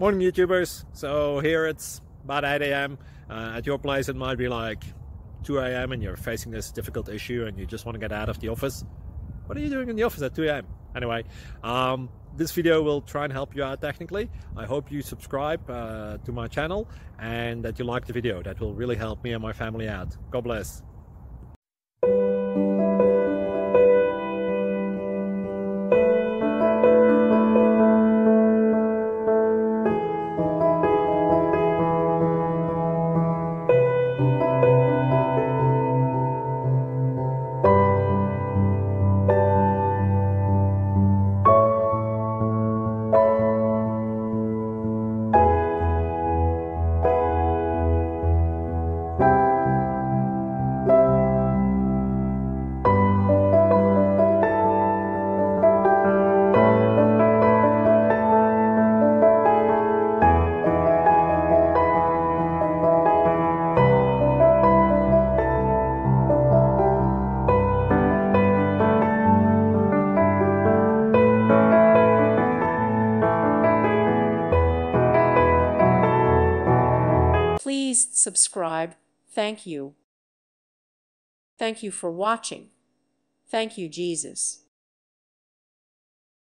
Morning YouTubers. So here it's about 8 a.m. At your place it might be like 2 a.m. and you're facing this difficult issue and you just want to get out of the office. What are you doing in the office at 2 a.m.? Anyway, this video will try and help you out technically. I hope you subscribe to my channel and that you like the video. That will really help me and my family out. God bless. Please subscribe. Thank you. Thank you for watching. Thank you, Jesus.